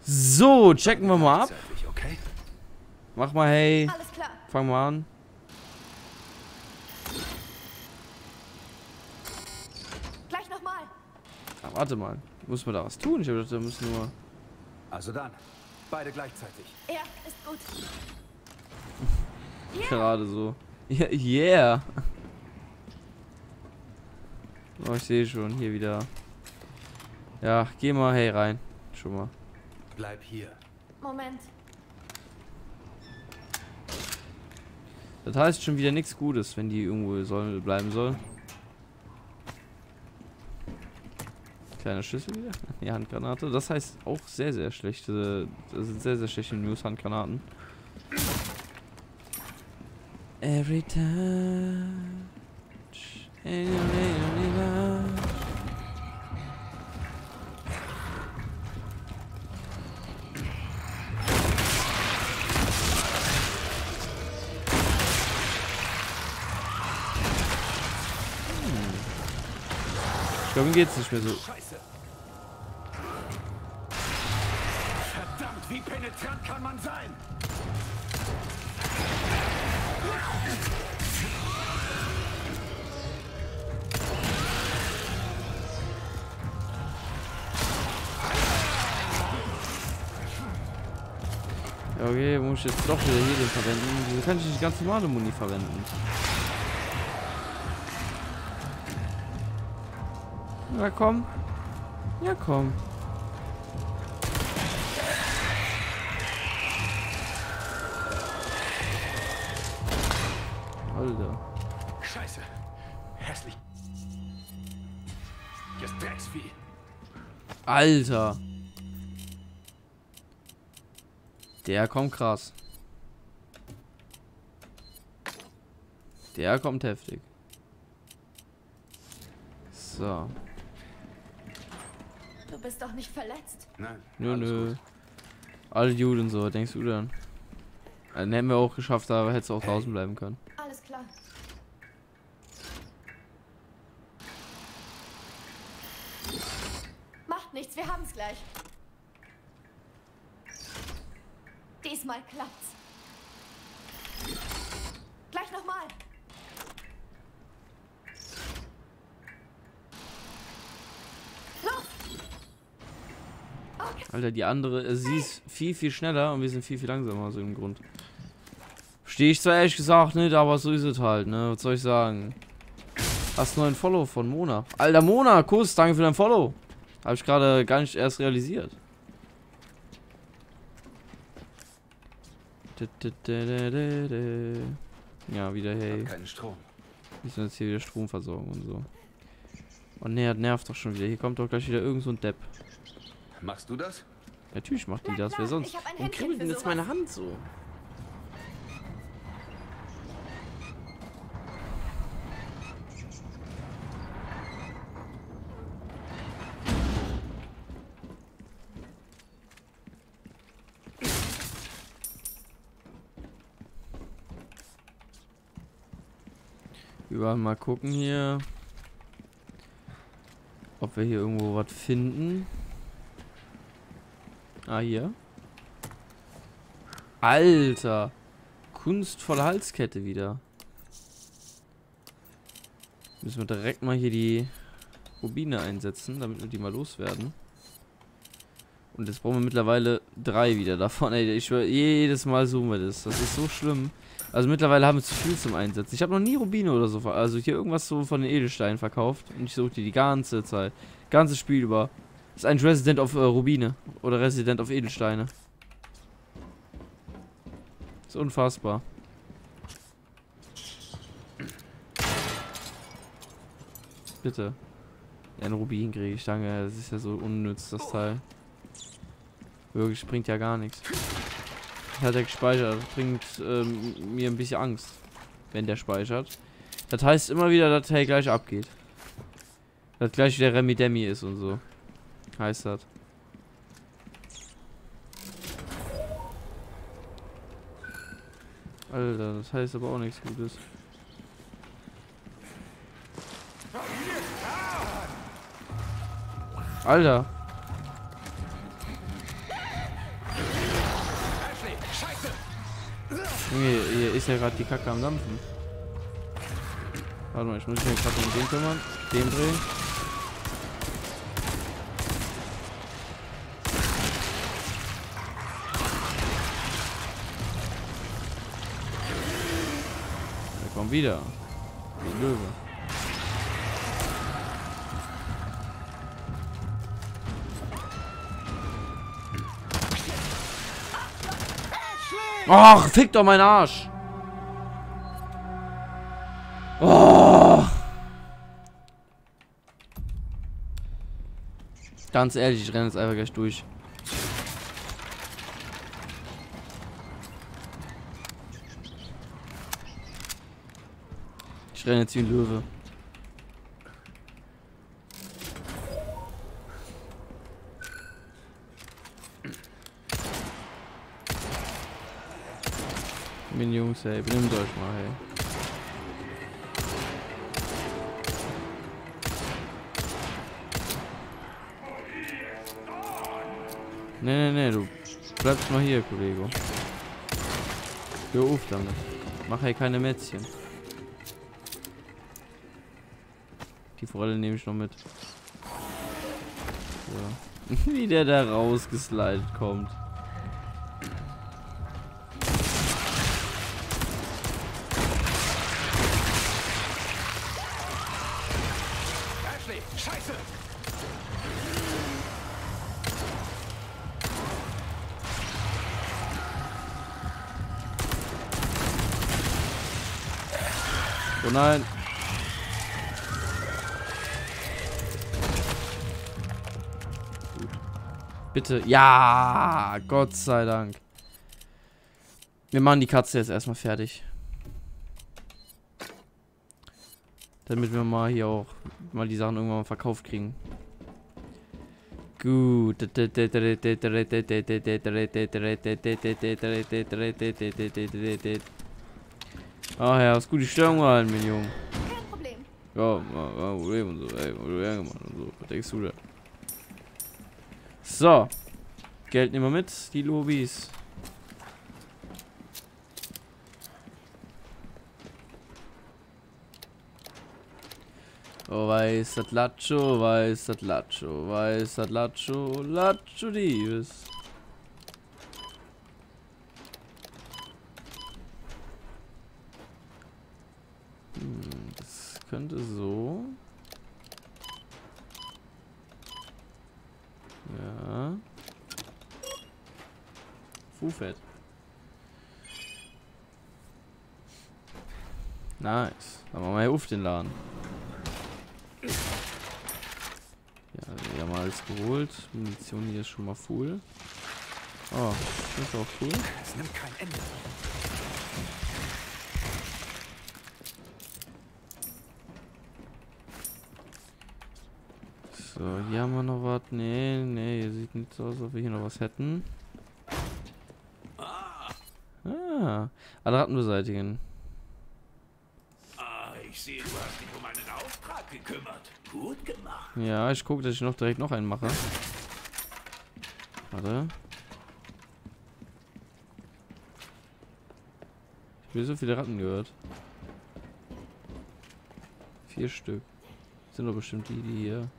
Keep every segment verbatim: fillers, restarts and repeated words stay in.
So, checken wir mal ab. Okay? Mach mal, hey. Alles klar. Fang mal an. Gleich nochmal. Ah, warte mal. Muss man da was tun? Ich dachte, wir müssen nur... Also dann, beide gleichzeitig. Ja, ist gut. Gerade so. Ja, yeah. Oh, ich sehe schon. Hier wieder. Ja, geh mal, hey, rein. Schon mal. Bleib hier. Moment. Das heißt schon wieder nichts Gutes, wenn die irgendwo soll, bleiben soll. Kleiner Schlüssel wieder. Die Handgranate. Das heißt auch sehr, sehr schlechte. Das sind sehr, sehr schlechte News, Handgranaten. Every touch. Ich glaube, ihm geht's nicht mehr so. Scheiße. Verdammt, wie penetrant kann man sein? Ja, okay, muss ich jetzt doch wieder hier den verwenden. Wieso kann ich nicht ganz normale Muni verwenden? Ja, komm. Ja, komm. Alter. Scheiße. Hässlich. Das Drecksvieh. Alter. Der kommt krass. Der kommt heftig. So. Du bist doch nicht verletzt. Nein. Nö, alles nö. gut. Alle Juden und so, denkst du dann? Dann hätten wir auch geschafft, aber hättest du auch Hey. draußen bleiben können. Alles klar. Macht nichts, wir haben's gleich. Diesmal klappt's. Gleich nochmal. Los! Okay. Alter, die andere, äh, sie ist viel, viel schneller und wir sind viel, viel langsamer aus irgendeinem Grund. Verstehe ich zwar ehrlich gesagt nicht, aber so ist es halt, ne? Was soll ich sagen? Hast einen neuen Follow von Mona. Alter, Mona, Kuss, danke für dein Follow. Habe ich gerade gar nicht erst realisiert. Ja, wieder hey. Hab keinen Strom. Müssen jetzt hier wieder Stromversorgung und so. Oh ne, das nervt doch schon wieder. Hier kommt doch gleich wieder irgend so ein Depp. Machst du das? Natürlich macht die Na das, klar, wer sonst? ich hab ein Und Händchen kribbelt für denn jetzt sowas. meine Hand so? Überall mal gucken hier. Ob wir hier irgendwo was finden. Ah, hier. Alter. Kunstvolle Halskette wieder. Müssen wir direkt mal hier die Rubine einsetzen, damit wir die mal loswerden. Und jetzt brauchen wir mittlerweile drei wieder davon. Ey, ich schwör, jedes Mal suchen wir das. Das ist so schlimm. Also mittlerweile haben wir zu viel zum Einsetzen. Ich habe noch nie Rubine oder so, also hier irgendwas so von den Edelsteinen verkauft. Und ich suche die die ganze Zeit. Ganzes Spiel über. Das ist ein Resident of äh, Rubine. Oder Resident of Edelsteine. Das ist unfassbar. Bitte. Ja, einen Rubin kriege ich, danke. Das ist ja so unnütz, das Teil. Wirklich, bringt ja gar nichts. Hat er gespeichert. Das bringt ähm, mir ein bisschen Angst, wenn der speichert. Das heißt immer wieder, dass er gleich abgeht. Dass gleich wieder Remi Demi ist und so. Heißt das. Alter, das heißt aber auch nichts Gutes. Junge, hier ist ja gerade die Kacke am Dampfen. Warte mal, ich muss mich gerade um den kümmern. Den drehen. Der kommt wieder. Die Löwe. Ach, fick doch meinen Arsch. Oh. Ganz ehrlich, ich renne jetzt einfach gleich durch. Ich renne jetzt wie ein Löwe. Meine Jungs, ey, benimmt euch mal, hey. Nee, nee, nee, du bleibst mal hier, Kollege. Hör auf damit. Mach hier keine Mätzchen. Die Forelle nehme ich noch mit. So. Wie der da rausgeslidet kommt. Ashley, Scheiße! Oh nein. Gut. Bitte. Ja, Gott sei Dank. Wir machen die Katze jetzt erstmal fertig. Damit wir mal hier auch mal die Sachen irgendwann mal verkauft kriegen. Gut. Ach ja, hast gute Störung gehalten, mein Junge. Kein Problem. Ja, ja, Problem und so, ey, Problem gemacht und so. Was denkst du da? So. Geld nehmen wir mit, die Lobis. Oh, weiß das Lacho, weiß das Lacho, weiß das Lacho, Lacho Dives. Hm, das könnte so. Ja. Fuhfett. Nice. Dann machen wir hier auf den Laden. Ja, wir haben alles geholt. Munition hier ist schon mal full. Oh, das ist auch cool. Es nimmt kein Ende. So, hier haben wir noch was. Nee, nee, hier sieht nicht so aus, als ob wir hier noch was hätten. Ah, alle Ratten beseitigen. Ah, ich sehe, du hast dich um einen Auftrag gekümmert. Gut gemacht. Ja, ich gucke, dass ich noch direkt noch einen mache. Warte. Ich habe so viele Ratten gehört. Vier Stück. Das sind doch bestimmt die, die hier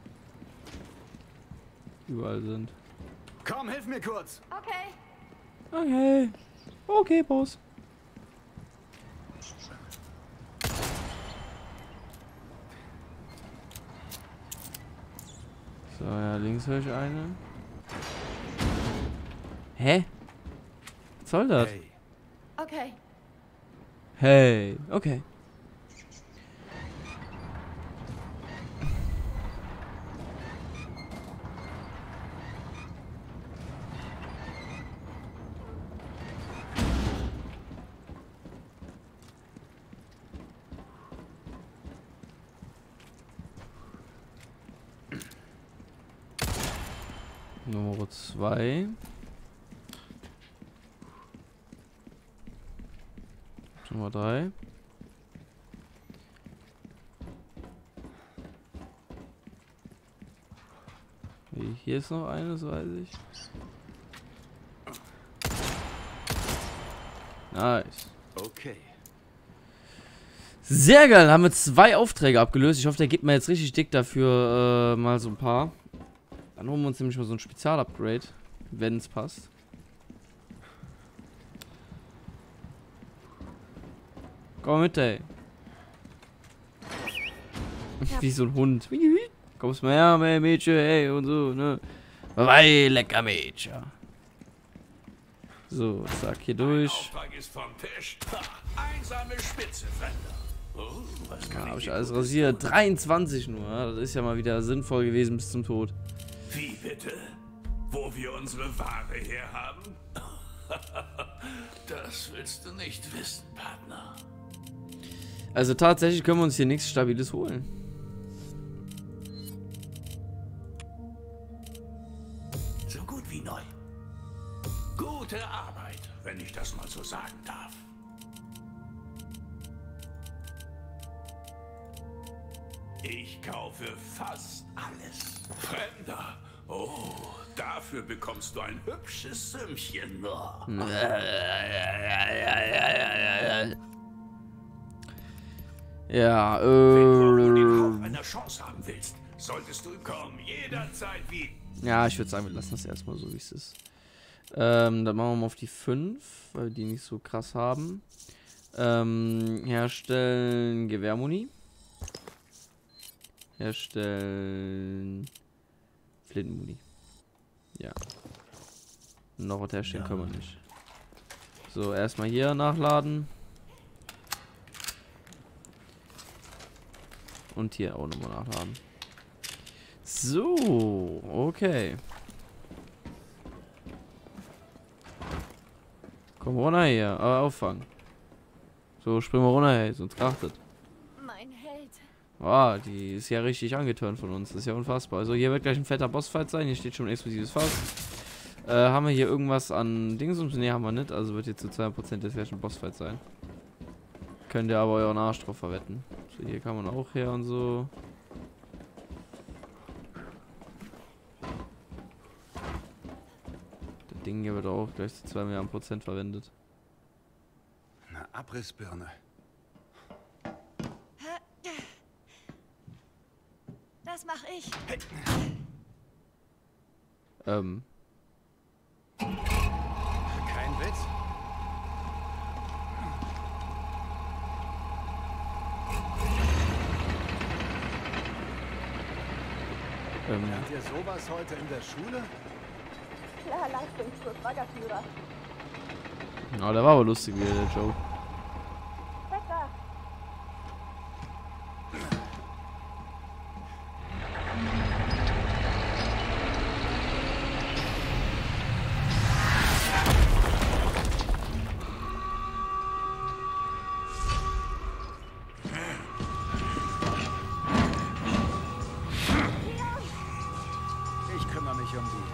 überall sind. Komm, hilf mir kurz. Okay. Okay. Okay, Boss. So, ja, links höre ich eine. Hä? Was soll das? Hey, Okay. Hey, okay. Nummer zwei. Nummer drei. Hier ist noch eine, das weiß ich. Nice. Okay. Sehr geil, haben wir zwei Aufträge abgelöst. Ich hoffe, der gibt mir jetzt richtig dick dafür äh, mal so ein paar. Dann holen wir uns nämlich mal so ein Spezial-Upgrade, wenn es passt. Komm mit, ey. Ja. Wie so ein Hund. Kommst mal her, ey, Mädchen, ey, und so, ne? Weil lecker Mädchen. So, zack, hier durch. Auftrag ist vom Tisch. Ha, einsame Spitze, Fremder. Oh, was kann Ja, hab ich ich dir alles Gutes rasiert. tun? dreiundzwanzig nur, ja? Das ist ja mal wieder sinnvoll gewesen bis zum Tod. Wie bitte? Wo wir unsere Ware herhaben? Das willst du nicht wissen, Partner. Also tatsächlich können wir uns hier nichts Stabiles holen. So gut wie neu. Gute Arbeit, wenn ich das mal so sagen darf. Ich kaufe fast alles. Fremder. Oh, dafür bekommst du ein hübsches Sümmchen. Ja, Wenn du den Hauch äh... einer Chance haben willst, solltest du kommen. Jederzeit wie... Ja, ich würde sagen, wir lassen das erstmal so, wie es ist. Ähm, dann machen wir mal auf die fünf, weil die nicht so krass haben. Ähm, herstellen Gewehrmuni. Herstellen Flintenmuni. Ja. Noch was herstellen können wir nicht. So, erstmal hier nachladen. Und hier auch nochmal nachladen. So, okay. Komm runter hier, aber auffangen. So, springen wir runter, hey, sonst krachtet. Mein Held. Ah, die ist ja richtig angeturnt von uns. Das ist ja unfassbar. Also hier wird gleich ein fetter Bossfight sein. Hier steht schon ein explosives Fass. Äh, haben wir hier irgendwas an Dings? Ne, haben wir nicht. Also wird jetzt zu zweihundert Prozent jetzt gleich ein Bossfight sein. Könnt ihr aber euren Arsch drauf verwetten. So, hier kann man auch her und so. Das Ding hier wird auch gleich zu zwei Milliarden Prozent verwendet. Eine Abrissbirne. Das mache ich. Ähm. Kein Witz. Ähm. Lernt ihr sowas heute in der Schule? Klar, Leistungskurs, Baggerführer. Oh, der war aber lustig wieder, der Joke. Wetter. Ich kümmere mich um die.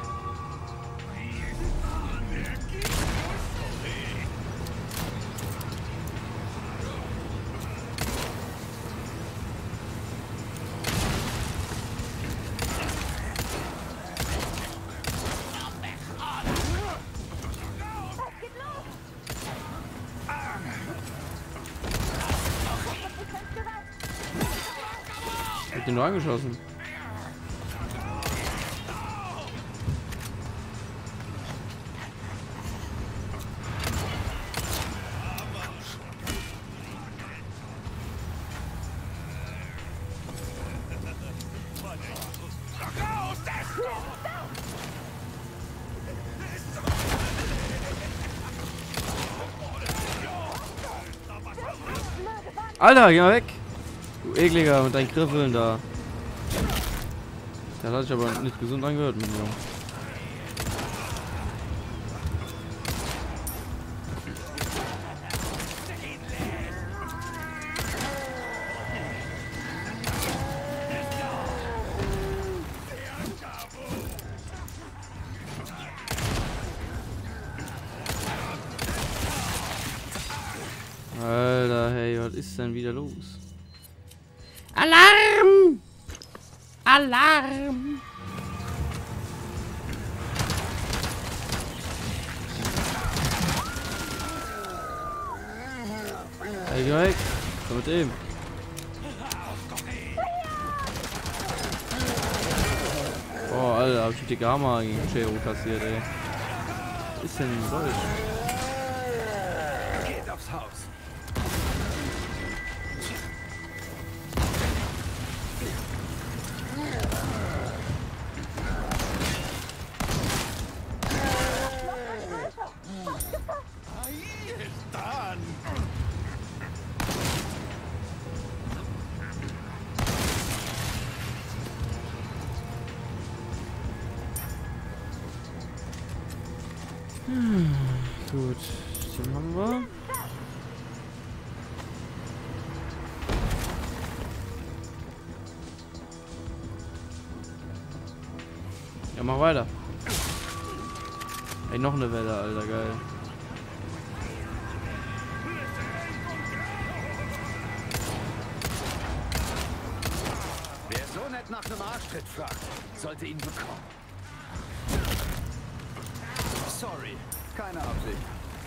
Hab den nur angeschossen. Alter, geh mal weg! Du ekliger mit deinen Griffeln da. Das hat sich aber nicht gesund angehört mit mir. Alter, hey, was ist denn wieder los? Alarm! Alarm! Geh weg. So mit dem. Oh, Alter, hab ich einen dicke Hammer gegen Chero kassiert, ey. Was ist denn Deutsch? Geht aufs Haus. Gut, den haben wir. Ja, mach weiter. Ey, noch eine Welle, Alter, geil. Wer so nett nach einem Arschtritt fragt, sollte ihn bekommen. Sorry, keine Absicht.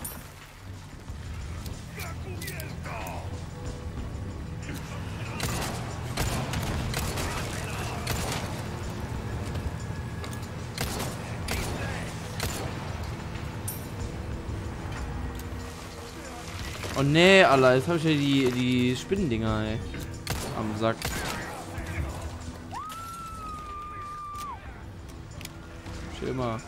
Oh nee, Alter, jetzt hab ich ja die, die Spinnendinger, ey, am Sack. Chill mal.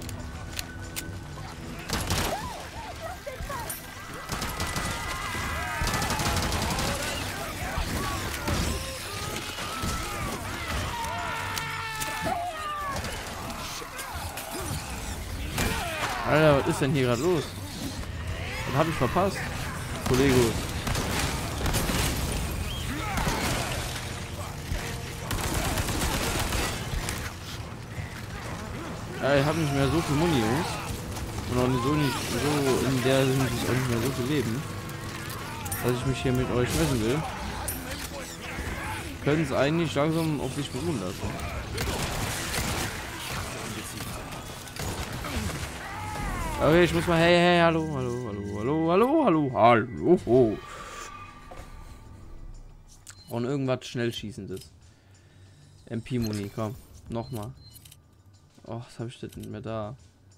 Alter, was ist denn hier gerade los? Was hab ich verpasst? Kollege. Ja, ich habe nicht mehr so viel Muni, Jungs. Und auch nicht so, nicht so in der Hinsicht auch nicht mehr so viel Leben, dass ich mich hier mit euch messen will. Können es eigentlich langsam auf sich beruhen lassen. Okay, ich muss mal, hey, hey, hallo, hallo, hallo, hallo, hallo, hallo, hallo, hallo. Und irgendwas Schnellschießendes. M P-Muni, komm, nochmal. Oh, was habe ich denn nicht mehr da?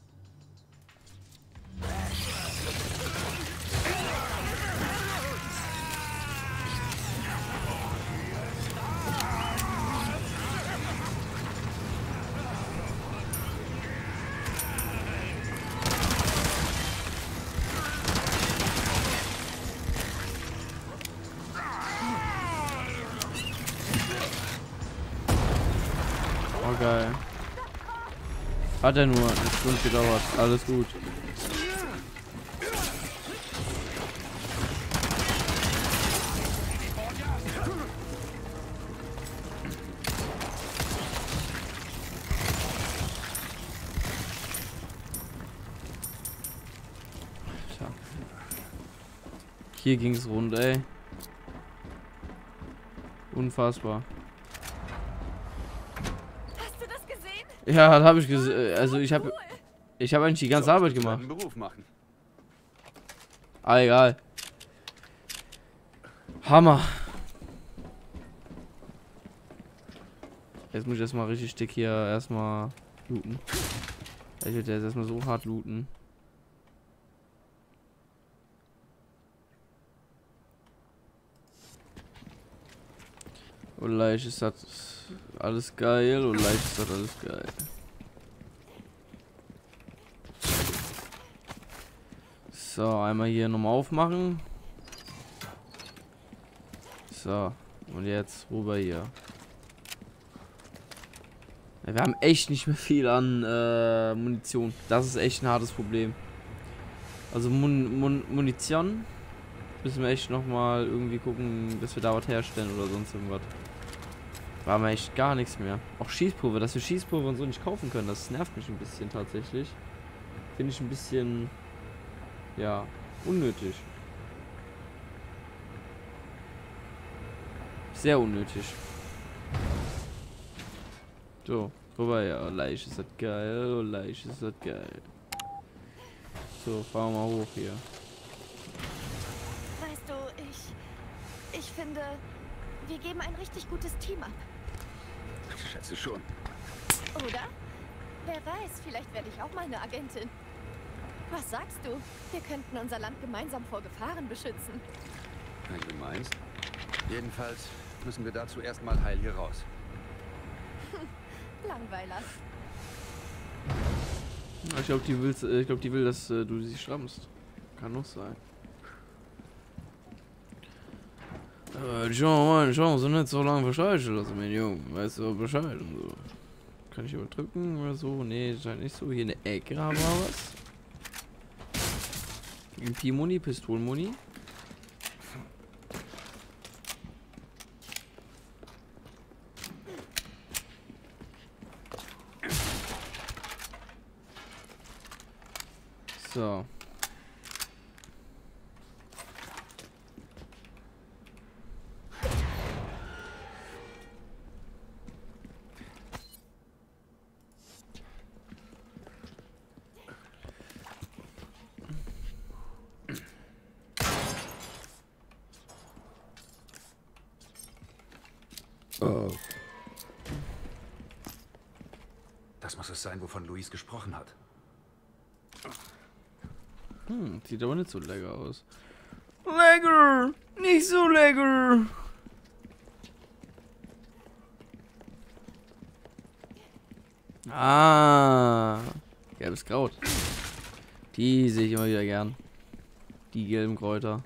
Oh, geil. Hat er nur eine Stunde gedauert. Alles gut. Alter. Hier ging es rund, ey. Unfassbar. Ja, das habe ich gesehen. Also ich habe, ich habe eigentlich die ganze Arbeit gemacht. Beruf machen. Ah, egal. Hammer. Jetzt muss ich erstmal richtig dick hier erstmal looten. Ich werde jetzt erstmal so hart looten. Und leicht ist das alles geil und leicht ist das alles geil. So, einmal hier nochmal aufmachen. So, und jetzt rüber hier. Ja, wir haben echt nicht mehr viel an äh, Munition. Das ist echt ein hartes Problem. Also Mun Mun Munition müssen wir echt nochmal irgendwie gucken, dass wir da was herstellen oder sonst irgendwas. Da haben wir echt gar nichts mehr. Auch Schießpulver, dass wir Schießpulver und so nicht kaufen können, das nervt mich ein bisschen tatsächlich. Finde ich ein bisschen, ja, unnötig. Sehr unnötig. So, vorbei, ja, leicht ist das geil, leicht ist das geil. So, fahren wir mal hoch hier. Weißt du, ich finde, wir geben ein richtig gutes Team ab. Ich schätze schon. Oder? Wer weiß, vielleicht werde ich auch mal eine Agentin. Was sagst du? Wir könnten unser Land gemeinsam vor Gefahren beschützen. Wenn du meinst. Jedenfalls müssen wir dazu erstmal heil hier raus. Langweiler. Ich glaube, die will, ich glaube, die will, dass äh, du sie schrammst. Kann noch sein. Aber die Chance, meine Chance nicht so lange verscheißen lassen, mein Junge. Weißt du Bescheid und so. Kann ich überdrücken oder so? Nee, scheint nicht so. Hier eine Ecke haben wir was. E M P-Muni, Pistolenmuni. So. Oh. Das muss es sein, wovon Luis gesprochen hat. Hm, sieht aber nicht so lecker aus. Lecker! Nicht so lecker! Ah! Gelbes Kraut. Die sehe ich immer wieder gern. Die gelben Kräuter.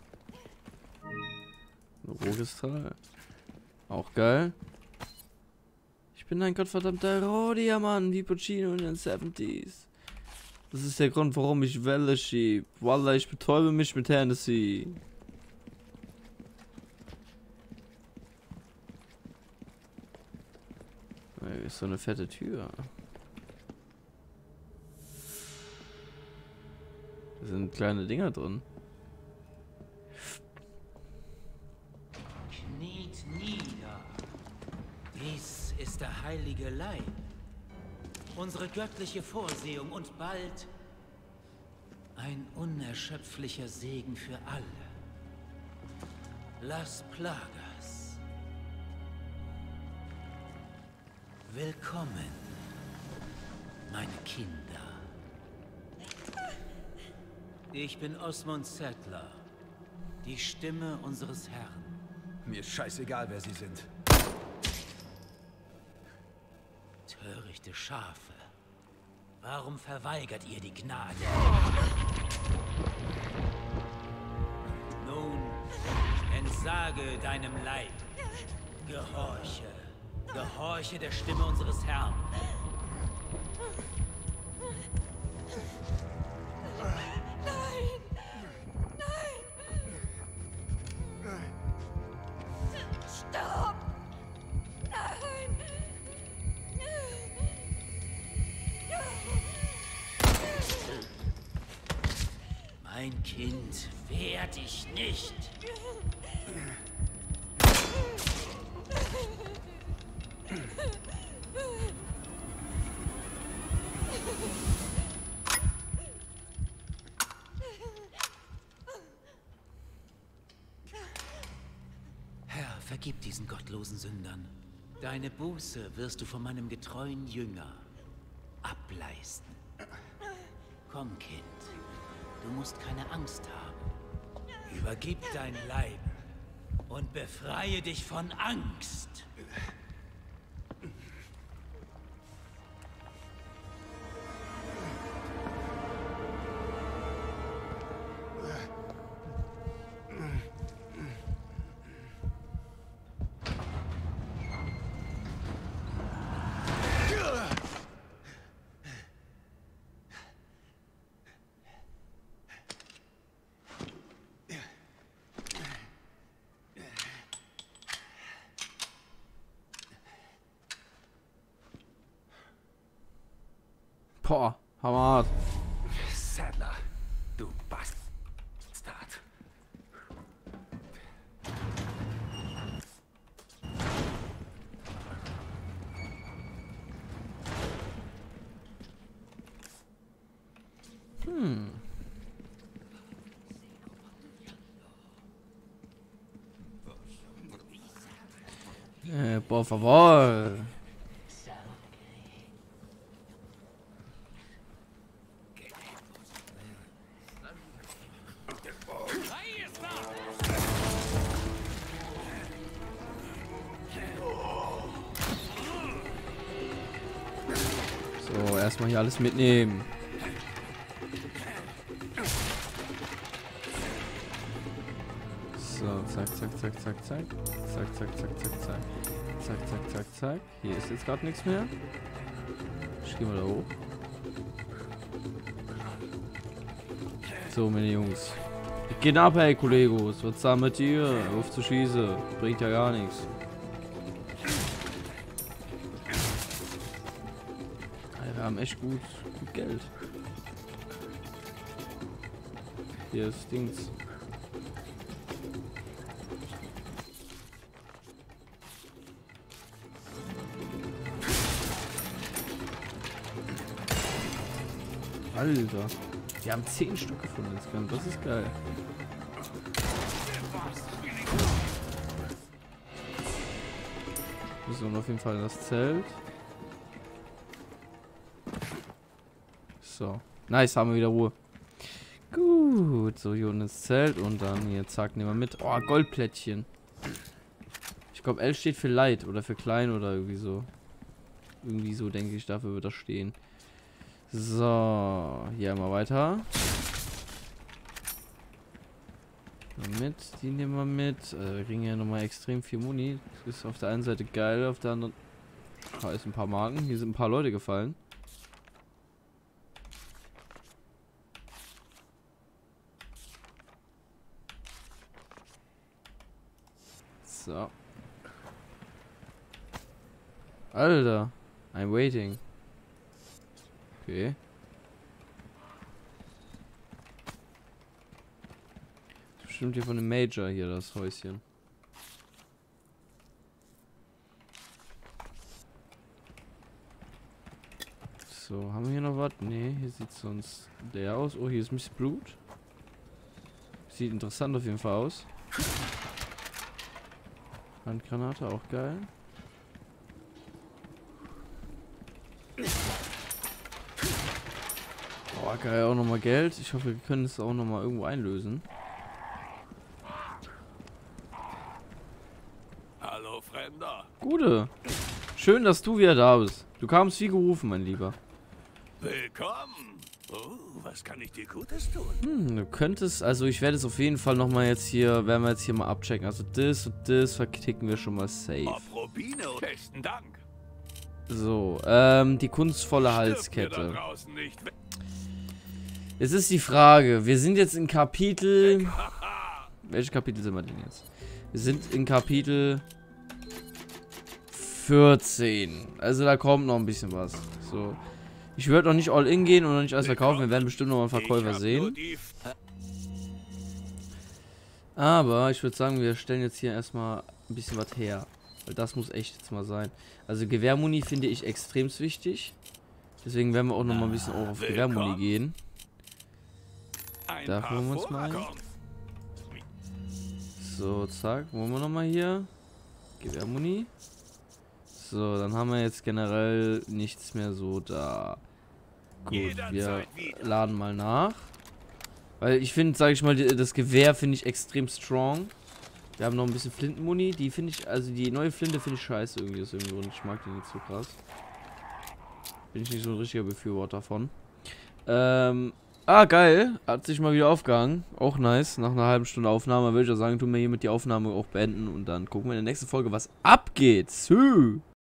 Rohkristall. Auch geil. Ich bin ein gottverdammter Rohdiamant, wie Puccino in den siebziger. Das ist der Grund, warum ich Welle schieb. Wallah, ich betäube mich mit Hennessy. Ey, ist so eine fette Tür. Da sind kleine Dinger drin. Kniet nieder. Dies ist der heilige Leib. Unsere göttliche Vorsehung und bald ein unerschöpflicher Segen für alle. Las Plagas. Willkommen, meine Kinder. Ich bin Osmond Sattler, die Stimme unseres Herrn. Mir ist scheißegal, wer sie sind. Törichte Schafe. Warum verweigert ihr die Gnade? Nun, entsage deinem Leib. Gehorche. Gehorche der Stimme unseres Herrn. Mein Kind, wehr dich nicht. Herr, vergib diesen gottlosen Sündern. Deine Buße wirst du von meinem getreuen Jünger ableisten. Komm, Kind. Du musst keine Angst haben. Übergib dein Leib und befreie dich von Angst. Boah, hammerhart. Sattler, du Bastard. Hm. Por favor. So, erstmal hier alles mitnehmen. So, zack, zack, zack, zack, zack. Zack, zack, zack, zack, zack. Zack, zack, zack, zack. Hier ist jetzt gerade nichts mehr. Ich gehe mal da hoch. So, meine Jungs. Geht ab, hey, Kollegos. Was da mit dir? Auf zu schießen. Bringt ja gar nichts. Wir haben echt gut, gut Geld. Hier ist Dings. Alter, die haben zehn Stück gefunden insgesamt. Das ist geil. Wir sollen auf jeden Fall in das Zelt. So. Nice, haben wir wieder Ruhe. Gut. So, hier unten ins Zelt. Und dann hier, zack, nehmen wir mit. Oh, Goldplättchen. Ich glaube, L steht für Light oder für klein oder irgendwie so. Irgendwie so, denke ich, dafür wird das stehen. So. Hier mal weiter. Mit, die nehmen wir mit. Äh, wir kriegen ja nochmal extrem viel Muni. Das ist auf der einen Seite geil, auf der anderen. Da ist ein paar Marken. Hier sind ein paar Leute gefallen. So. Alter. I'm waiting. Okay. Bestimmt hier von dem Major hier, das Häuschen. So, haben wir hier noch was? Ne, hier sieht es sonst leer aus. Oh, hier ist ein bisschen Blut. Sieht interessant auf jeden Fall aus. Handgranate, auch geil. Oh, geil, auch nochmal Geld. Ich hoffe, wir können es auch nochmal irgendwo einlösen. Hallo, Fremder. Gute. Schön, dass du wieder da bist. Du kamst wie gerufen, mein Lieber. Willkommen. Oh, was kann ich dir Gutes tun? Hm, du könntest, also ich werde es auf jeden Fall nochmal jetzt hier, werden wir jetzt hier mal abchecken. Also das und das verticken wir schon mal safe. Auf Rubine. Besten Dank. So, ähm, die kunstvolle Halskette. Es ist die Frage, wir sind jetzt in Kapitel... Welches Kapitel sind wir denn jetzt? Wir sind in Kapitel vierzehn. Also da kommt noch ein bisschen was. So. Ich würde noch nicht all in gehen und noch nicht alles verkaufen. Wir werden bestimmt noch mal einen Verkäufer sehen. Aber ich würde sagen, wir stellen jetzt hier erstmal ein bisschen was her. Weil das muss echt jetzt mal sein. Also Gewehrmuni finde ich extrem wichtig. Deswegen werden wir auch noch mal ein bisschen auch auf Gewehrmuni gehen. Da holen wir uns mal ein. So, zack. Wollen wir noch mal hier? Gewehrmuni. So, dann haben wir jetzt generell nichts mehr so da. Gut, wir laden mal nach. Weil ich finde, sage ich mal, das Gewehr finde ich extrem strong. Wir haben noch ein bisschen Flintenmuni. Die finde ich, also die neue Flinte finde ich scheiße irgendwie aus irgendeinem Grund. Ich mag die nicht so krass. Bin ich nicht so ein richtiger Befürworter von. Ähm, ah, geil. Hat sich mal wieder aufgehangen. Auch nice. Nach einer halben Stunde Aufnahme würde ich ja sagen, tun wir hiermit die Aufnahme auch beenden. Und dann gucken wir in der nächsten Folge, was abgeht. Sü.